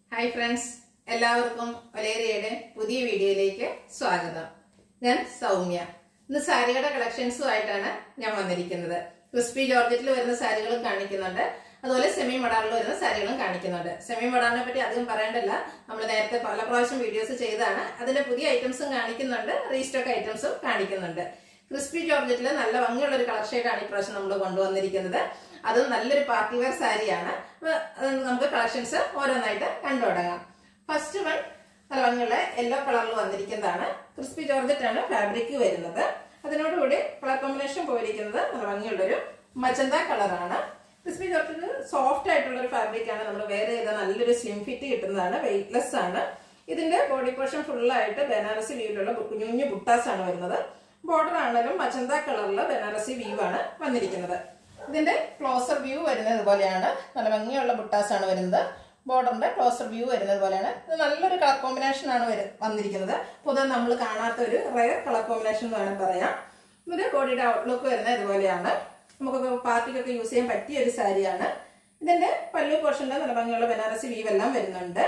Hi friends, എല്ലാവർക്കും ഒലേറിയയുടെ പുതിയ വീഡിയോയിലേക്ക് സ്വാഗതം. ഞാൻ സൗമ്യ. ഇന്ന് സാരിയുടെ കളക്ഷൻസുമായിട്ടാണ് ഞാൻ വന്നിരിക്കുന്നത്. ക്രിസ്പി ജോർജറ്റിൽ വരുന്ന സാരികളും കാണിക്കുന്നുണ്ട്. അതുപോലെ സെമി മൊഡാളിൽ വരുന്ന സാരികളും കാണിക്കുന്നുണ്ട്. സെമി മൊഡാളിനെ പറ്റി അധികം പറയേണ്ടല്ല. നമ്മൾ നേരത്തെ പല പ്രാവശ്യം വീഡിയോസ് ചെയ്താണ്. അതിന്റെ പുതിയ ഐറ്റംസും കാണിക്കുന്നുണ്ട്, റീസ്റ്റോക്ക് ഐറ്റംസും കാണിക്കുന്നുണ്ട്. ക്രിസ്പി ജോർജറ്റിൽ നല്ല ഭംഗിയുള്ള ഒരു കളർ ഷെയ്ഡാണ് ഇപ്രാവശ്യം നമ്മൾ കൊണ്ടുവന്നിരിക്കുന്നത്. അത് നല്ലൊരു പാർട്ടി വെയർ സാരിയാണ്. നമുക്ക് കളക്ഷൻസ് ഓരോന്നായിട്ട് കണ്ടു തുടങ്ങാം. ഫസ്റ്റ് വൺ നല്ല ഭംഗിയുള്ള യെല്ലോ കളറിൽ വന്നിരിക്കുന്നതാണ്. ക്രിസ്പി ജോർജറ്റ് ആണ് ഫാബ്രിക് വരുന്നത്. അതിനോടുകൂടി കളർ കോമ്പിനേഷൻ പോയിരിക്കുന്നത് നല്ല ഭംഗിയുള്ളൊരു മജന്ത കളറാണ്. ക്രിസ്പി ജോർജറ്റ് സോഫ്റ്റ് ആയിട്ടുള്ള ഒരു ഫാബ്രിക് ആണ്. നമ്മൾ വേറെ ചെയ്ത നല്ലൊരു സ്ലിം ഫിറ്റ് കിട്ടുന്നതാണ്. വെയിറ്റ്ലെസ് ആണ്. ഇതിന്റെ ബോഡി പോർഷൻ ഫുള്ളായിട്ട് ബനാറസി വീവിലുള്ള കുഞ്ഞു കുഞ്ഞു ബുട്ടാസ് ആണ് വരുന്നത്. ബോർഡർ ആണെങ്കിലും മജന്ത കളറിൽ ബനാറസി വീവ് ആണ് വന്നിരിക്കുന്നത്. ഇതിന്റെ ക്ലോസർ വ്യൂ വരുന്നത് ഇതുപോലെയാണ്. നല്ല ഭംഗിയുള്ള ബുട്ടാസ് ആണ് വരുന്നത്. ബോർഡറിന്റെ ക്ലോസർ വ്യൂ വരുന്നത് പോലെയാണ്. ഇത് നല്ലൊരു കളർ കോമ്പിനേഷൻ ആണ് വന്നിരിക്കുന്നത്. പൊതുവെ നമ്മൾ കാണാത്ത ഒരു റയർ കളർ കോമ്പിനേഷൻ എന്ന് വേണം പറയാം. ഇതിന്റെ ബോഡിയുടെ ഔട്ട്ലുക്ക് വരുന്നത് ഇതുപോലെയാണ്. നമുക്കൊക്കെ പാർട്ടിക്കൊക്കെ യൂസ് ചെയ്യാൻ പറ്റിയ ഒരു സാരിയാണ്. ഇതിന്റെ പല്ലു പോർഷനിൽ നല്ല ഭംഗിയുള്ള ബനാറസി വീവ് എല്ലാം വരുന്നുണ്ട്.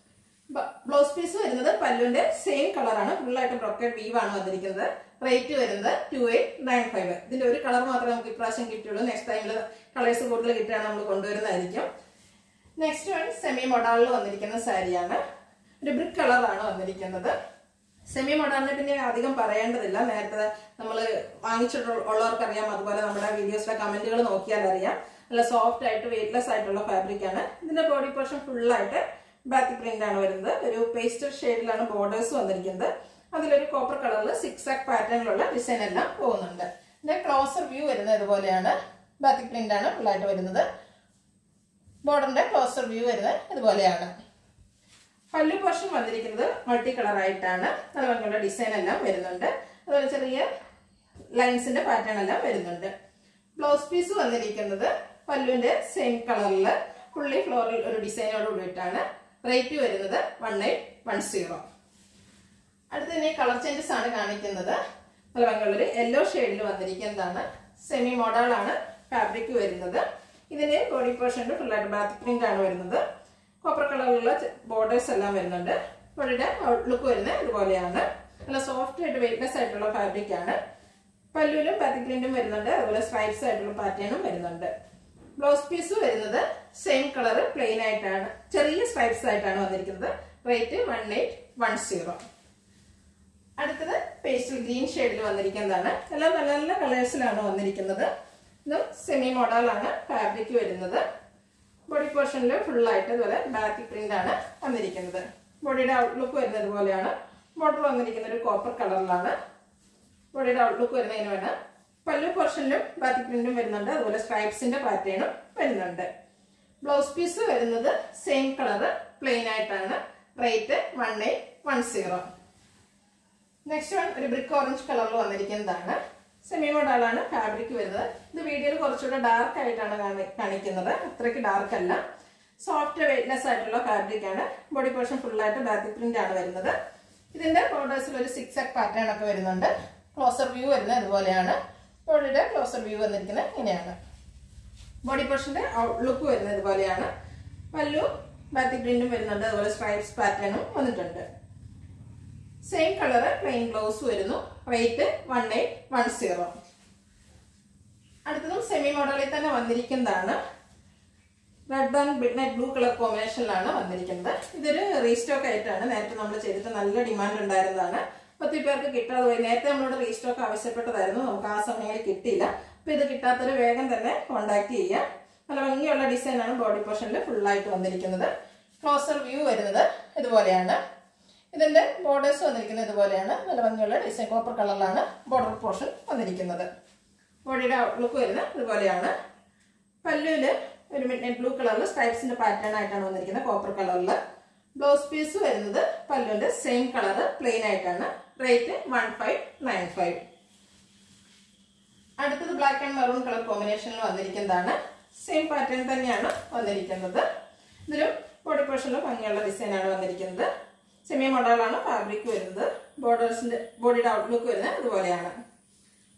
ബ്ലൗസ് പീസ് വരുന്നത് പല്ലുവിന്റെ സെയിം കളറാണ്. ഫുള്ളായിട്ട് ബ്രോക്കേഡ് വീവ് ആണ് വന്നിരിക്കുന്നത്. റേറ്റ് വരുന്നത് 2895. ഇതിന്റെ ഒരു കളർ മാത്രമേ നമുക്ക് ഇപ്രാവശ്യം കിട്ടുള്ളൂ. നെക്സ്റ്റ് ടൈമിൽ കളേഴ്സ് കൂടുതൽ കിട്ടുകയാണ് നമ്മൾ കൊണ്ടുവരുന്നതായിരിക്കും. നെക്സ്റ്റ് വൺ സെമി മൊഡാളിൽ വന്നിരിക്കുന്ന സാരിയാണ്. ഒരു ബ്രിക്ക് കളറാണ് വന്നിരിക്കുന്നത്. സെമി മൊഡാളിനെ പിന്നെ അധികം പറയേണ്ടതില്ല. നേരത്തെ നമ്മൾ വാങ്ങിച്ചിട്ടുള്ളവർക്ക് അറിയാം. അതുപോലെ നമ്മുടെ വീഡിയോസിലെ കമന്റുകൾ നോക്കിയാൽ അറിയാം. നല്ല സോഫ്റ്റ് ആയിട്ട് വെയിറ്റ്ലെസ് ആയിട്ടുള്ള ഫാബ്രിക് ആണ്. ഇതിന്റെ ബോഡി പോർഷൻ ഫുള്ളായിട്ട് ബാത്തി പ്രിന്റ് ആണ് വരുന്നത്. ഒരു പേസ്റ്റൽ ഷെയ്ഡിലാണ് ബോർഡേഴ്സ് വന്നിരിക്കുന്നത്. അതിലൊരു കോപ്പർ കളറിൽ സിക്സാക് പാറ്റേണിലുള്ള ഡിസൈൻ എല്ലാം പോകുന്നുണ്ട്. ഇതിന്റെ ക്ലോസർ വ്യൂ വരുന്നത് ഇതുപോലെയാണ്. ബാത്തി പ്രിന്റ് ആണ് ഫുള്ളായിട്ട് വരുന്നത്. ബോർഡറിന്റെ ക്ലോസർ വ്യൂ വരുന്നത് ഇതുപോലെയാണ്. പല്ലു പോർഷൻ വന്നിരിക്കുന്നത് മൾട്ടി കളർ ആയിട്ടാണ്. നല്ല ഭംഗിയുള്ള ഡിസൈൻ എല്ലാം വരുന്നുണ്ട്. അതുപോലെ ചെറിയ ലൈൻസിന്റെ പാറ്റേൺ എല്ലാം വരുന്നുണ്ട്. ബ്ലൗസ് പീസ് വന്നിരിക്കുന്നത് പല്ലുവിന്റെ സെയിം കളറിൽ ഫുള്ളി ഫ്ലോറൽ ഒരു ഡിസൈനോട് കൂടിയിട്ടാണ്. റേറ്റ് വരുന്നത് 1810. അടുത്ത ഇനി കളർ ചേഞ്ചസ് ആണ് കാണിക്കുന്നത്. നല്ല ഭംഗിയുള്ളൊരു യെല്ലോ ഷെയ്ഡിൽ വന്നിരിക്കുന്നതാണ്. സെമി മോഡലാണ് ഫാബ്രിക് വരുന്നത്. ഇതിന്റെ ബോഡി പോർഷനിൽ ഫുള്ളായിട്ട് ബാത്തി പ്രിന്റ് ആണ് വരുന്നത്. കോപ്പർ കളറിലുള്ള ബോർഡേഴ്സ് എല്ലാം വരുന്നുണ്ട്. ബോഡിയുടെ ഔട്ട്ലുക്ക് വരുന്നത് ഇതുപോലെയാണ്. നല്ല സോഫ്റ്റ് ആയിട്ട് വെയിറ്റ്ലെസ് ആയിട്ടുള്ള ഫാബ്രിക് ആണ്. പല്ലുവിലും ബാത്തി പ്രിന്റും വരുന്നുണ്ട്. അതുപോലെ സ്ട്രൈപ്സ് ആയിട്ടുള്ള പാറ്റേണും വരുന്നുണ്ട്. ബ്ലൗസ് പീസ് വരുന്നത് സെയിം കളർ പ്ലെയിൻ ആയിട്ടാണ്. ചെറിയ സ്ട്രൈപ്സ് ആയിട്ടാണ് വന്നിരിക്കുന്നത്. റേറ്റ് 1810. അടുത്തത് പേസ്റ്റൽ ഗ്രീൻ ഷെയ്ഡിൽ വന്നിരിക്കുന്നതാണ്. എല്ലാം നല്ല നല്ല കളേഴ്സിലാണ് വന്നിരിക്കുന്നത്. ഇത് സെമി മോഡലാണ് ഫാബ്രിക് വരുന്നത്. ബോഡി പോർഷനിൽ ഫുള്ളായിട്ട് ഇതുപോലെ ബാത്തി പ്രിന്റ് ആണ് വന്നിരിക്കുന്നത്. ബോഡിയുടെ ഔട്ട്ലുക്ക് വരുന്നത് ഇതുപോലെയാണ്. ബോർഡർ വന്നിരിക്കുന്ന ഒരു കോപ്പർ കളറിലാണ്. ബോഡിയുടെ ഔട്ട്ലുക്ക് വരുന്നതിന് വേണം. പല്ലു പോർഷനിലും ബാത്തി പ്രിന്റും വരുന്നുണ്ട്. അതുപോലെ സ്ട്രൈപ്സിന്റെ പാറ്റേണും വരുന്നുണ്ട്. ബ്ലൗസ് പീസ് വരുന്നത് സെയിം കളർ പ്ലെയിൻ ആയിട്ടാണ്. റേറ്റ് 1810. നെക്സ്റ്റ് വൺ ഒരു ബ്രിക്ക് ഓറഞ്ച് കളറിൽ വന്നിരിക്കുന്നതാണ്. സെമി മോഡലാണ് ഫാബ്രിക് വരുന്നത്. ഇത് വീഡിയോയിൽ കുറച്ചുകൂടെ ഡാർക്ക് ആയിട്ടാണ് കാണിക്കുന്നത്. അത്രയ്ക്ക് ഡാർക്ക് അല്ല. സോഫ്റ്റ് വെയിറ്റ്ലെസ് ആയിട്ടുള്ള ഫാബ്രിക് ആണ്. ബോഡി പോർഷൻ ഫുള്ളായിട്ട് ബാത്തി പ്രിന്റ് ആണ് വരുന്നത്. ഇതിന്റെ ബോർഡേഴ്സിൽ ഒരു സിക്സാക് പാറ്റേൺ ഒക്കെ വരുന്നുണ്ട്. ക്ലോസർ വ്യൂ വരുന്നത് ഇതുപോലെയാണ്. ബോഡിയുടെ ക്ലോസർ വ്യൂ വന്നിരിക്കുന്നത് ഇങ്ങനെയാണ്. ബോഡി പോർഷന്റെ ഔട്ട്ലുക്ക് വരുന്നത് ഇതുപോലെയാണ്. പല്ലു ബാത്തി പ്രിന്റും വരുന്നുണ്ട്. അതുപോലെ സ്ട്രൈപ്സ് പാറ്റേണും വന്നിട്ടുണ്ട്. സെയിം കളർ പ്ലെയിൻ ബ്ലൗസ് വരുന്നു. റേറ്റ് 1810. അടുത്തതും സെമി മോഡലിൽ തന്നെ വന്നിരിക്കുന്നതാണ്. Red and midnight blue colour കോമ്പിനേഷനിലാണ് വന്നിരിക്കുന്നത്. ഇതൊരു റീസ്റ്റോക്ക് ആയിട്ടാണ്. നേരത്തെ നമ്മൾ ചെയ്തിട്ട് നല്ല ഡിമാൻഡ് ഉണ്ടായിരുന്നതാണ്. 10 പേർക്ക് കിട്ടാതെ പോയി. നേരത്തെ നമ്മളോട് റീസ്റ്റോക്ക് ആവശ്യപ്പെട്ടതായിരുന്നു. നമുക്ക് ആ സമയങ്ങളിൽ കിട്ടിയില്ല. അപ്പൊ ഇത് കിട്ടാത്തൊരു വേഗം തന്നെ കോണ്ടാക്ട് ചെയ്യാം. നല്ല ഭംഗിയുള്ള ഡിസൈനാണ് ബോഡി പോർഷനിൽ ഫുള്ളായിട്ട് വന്നിരിക്കുന്നത്. ക്ലോസർ വ്യൂ വരുന്നത് ഇതുപോലെയാണ്. ഇതിന്റെ ബോർഡേഴ്സ് വന്നിരിക്കുന്നത് ഇതുപോലെയാണ്. നല്ല ഭംഗിയുള്ള ഡിസൈൻ കോപ്പർ കളറിലാണ് ബോർഡർ പോർഷൻ വന്നിരിക്കുന്നത്. ബോഡിയുടെ ഔട്ട്ലുക്ക് വരുന്നത് ഇതുപോലെയാണ്. പല്ലുവില് ഒരു മിഡ്നൈറ്റ് ബ്ലൂ കളറിൽ സ്ട്രൈപ്സിന്റെ പാറ്റേൺ ആയിട്ടാണ് വന്നിരിക്കുന്നത്. കോപ്പർ കളറിൽ ബ്ലൗസ് പീസ് വരുന്നത് പല്ലുവിന്റെ സെയിം കളർ പ്ലെയിൻ ആയിട്ടാണ്. റേറ്റ് 1595. അടുത്തത് ബ്ലാക്ക് ആൻഡ് മെറൂൺ കളർ കോമ്പിനേഷനിൽ വന്നിരിക്കുന്നതാണ്. സെയിം പാറ്റേൺ തന്നെയാണ് വന്നിരിക്കുന്നത്. ഇതിലും ബോഡി പോർഷനിലും ഭംഗിയുള്ള ഡിസൈൻ ആണ് വന്നിരിക്കുന്നത്. സെമി മോഡലാണ് ഫാബ്രിക് വരുന്നത്. ബോഡിയുടെ ഔട്ട്ലുക്ക് വരുന്നത് ഇതുപോലെയാണ്.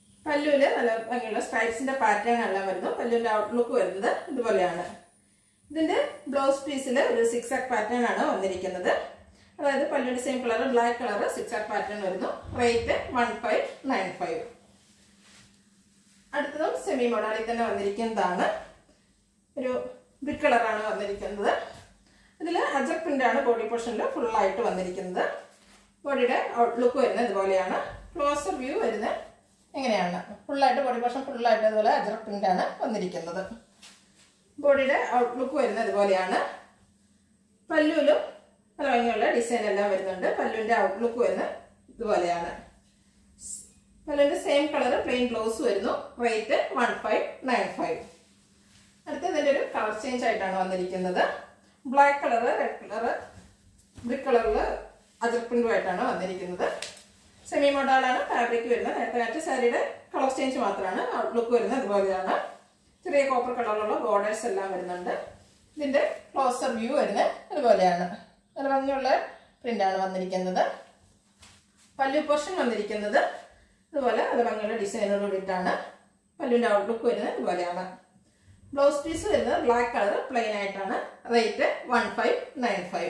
പല്ലുവില് നല്ല ഭംഗിയുള്ള സ്ട്രൈപ്സിന്റെ പാറ്റേൺ എല്ലാം വരുന്നു. പല്ലുവിന്റെ ഔട്ട്ലുക്ക് വരുന്നത് ഇതുപോലെയാണ്. ഇതിന്റെ ബ്ലൗസ് പീസിൽ ഒരു സിക്സാക് പാറ്റേൺ ആണ് വന്നിരിക്കുന്നത്. അതായത് പല്ലുവിന്റെ same colour black colour zigzag pattern വരുന്നു. റേറ്റ് 1595. അടുത്തതും സെമി മോഡാളിൽ തന്നെ വന്നിരിക്കുന്നതാണ്. ഒരു ബ്രിക്ക് കളറാണ് വന്നിരിക്കുന്നത്. ഇതിൽ അജക് പ്രിന്റ് ആണ് ബോഡി പോർഷനിൽ ഫുൾ ആയിട്ട് വന്നിരിക്കുന്നത്. ബോഡിയുടെ ഔട്ട്ലുക്ക് വരുന്നത് ഇതുപോലെയാണ്. ക്ലോസർ വ്യൂ വരുന്നത് എങ്ങനെയാണ്? ഫുള്ളായിട്ട് ബോഡി പോർഷൻ ഫുള്ളായിട്ട് ഇതുപോലെ അജക് പ്രിന്റ് ആണ് വന്നിരിക്കുന്നത്. ബോഡിയുടെ ഔട്ട്ലുക്ക് വരുന്നത് ഇതുപോലെയാണ്. പല്ലുവിലും പല ഭംഗിയുള്ള ഡിസൈൻ എല്ലാം വരുന്നുണ്ട്. പല്ലുവിന്റെ ഔട്ട്ലുക്ക് വരുന്നത് ഇതുപോലെയാണ്. പല്ലുവിന്റെ സെയിം കളർ പ്ലെയിൻ ബ്ലൗസ് വരുന്നു. റേറ്റ് 1595. അടുത്ത ഇതിന്റെ ഒരു കളർ ചേഞ്ച് ആയിട്ടാണ് വന്നിരിക്കുന്നത്. Black colour red colour brick കളറിൽ അജക് പ്രിന്റുമായിട്ടാണ് വന്നിരിക്കുന്നത്. സെമി മോഡാളാണ് ഫാബ്രിക് വരുന്നത്. നേരത്തെ സാരിയുടെ കളർ ചേഞ്ച് മാത്രമാണ്. ഔട്ട്ലുക്ക് വരുന്നത് ഇതുപോലെയാണ്. ചെറിയ കോപ്പർ കളറിലുള്ള ബോർഡേഴ്സ് എല്ലാം വരുന്നുണ്ട്. ഇതിന്റെ ക്ലോസർ വ്യൂ വരുന്നത് ഇതുപോലെയാണ്. നല്ല ഭംഗിയുള്ള പ്രിന്റാണ് വന്നിരിക്കുന്നത്. പല്ലു പോർഷൻ വന്നിരിക്കുന്നത് ഇതുപോലെ നല്ല ഭംഗിയുള്ള ഡിസൈനോട് കൂടിയിട്ടാണ്. പല്ലുവിന്റെ ഔട്ട്ലുക്ക് വരുന്നത് ഇതുപോലെയാണ്. ബ്ലൗസ് പീസ് വരുന്നത് ബ്ലാക്ക് കളർ പ്ലെയിൻ ആയിട്ടാണ്. റേറ്റ് 1595.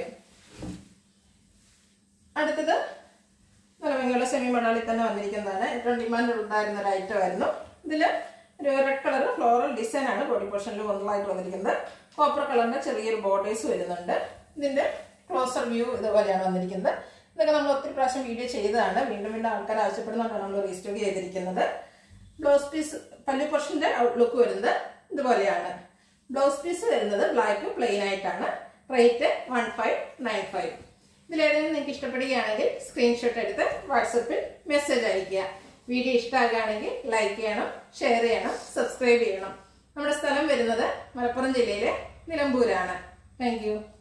അടുത്തത് നല്ല ഭംഗിയുള്ള സെമി മോഡാളിൽ തന്നെ വന്നിരിക്കുന്നതാണ്. ഏറ്റവും ഡിമാൻഡ് ഉണ്ടായിരുന്ന ഒരു ഐറ്റം ആയിരുന്നു. ഇതിൽ ഒരു റെഡ് കളർ ഫ്ലോറൽ ഡിസൈൻ ആണ് ബോഡി പോർഷനിൽ ഒന്നായിട്ട് വന്നിരിക്കുന്നത്. കോപ്പർ കളറിന്റെ ചെറിയൊരു ബോർഡേഴ്സ് വരുന്നുണ്ട്. ഇതിന്റെ ക്ലോസർ വ്യൂ ഇതുപോലെയാണ് വന്നിരിക്കുന്നത്. ഇതൊക്കെ നമ്മൾ ഒത്തിരി പ്രാവശ്യം വീഡിയോ ചെയ്തതാണ്. വീണ്ടും വീണ്ടും ആൾക്കാർ ആവശ്യപ്പെടുന്നതാണ് നമ്മൾ റീസ്റ്റോക്ക് ചെയ്തിരിക്കുന്നത്. ബ്ലൗസ് പീസ് പല്ലു പോർഷന്റെ ഔട്ട്ലുക്ക് വരുന്നത് ഇതുപോലെയാണ്. ബ്ലൗസ് പീസ് വരുന്നത് ബ്ലാക്ക് പ്ലെയിൻ ആയിട്ടാണ്. റേറ്റ് 1595. ഇതിലേതെങ്കിലും നിങ്ങൾക്ക് ഇഷ്ടപ്പെടുകയാണെങ്കിൽ സ്ക്രീൻഷോട്ട് എടുത്ത് വാട്സപ്പിൽ മെസ്സേജ് അയയ്ക്കുക. വീഡിയോ ഇഷ്ടമാകുകയാണെങ്കിൽ ലൈക്ക് ചെയ്യണം, ഷെയർ ചെയ്യണം, സബ്സ്ക്രൈബ് ചെയ്യണം. നമ്മുടെ സ്ഥലം വരുന്നത് മലപ്പുറം ജില്ലയിലെ നിലമ്പൂരാണ്. Thank you.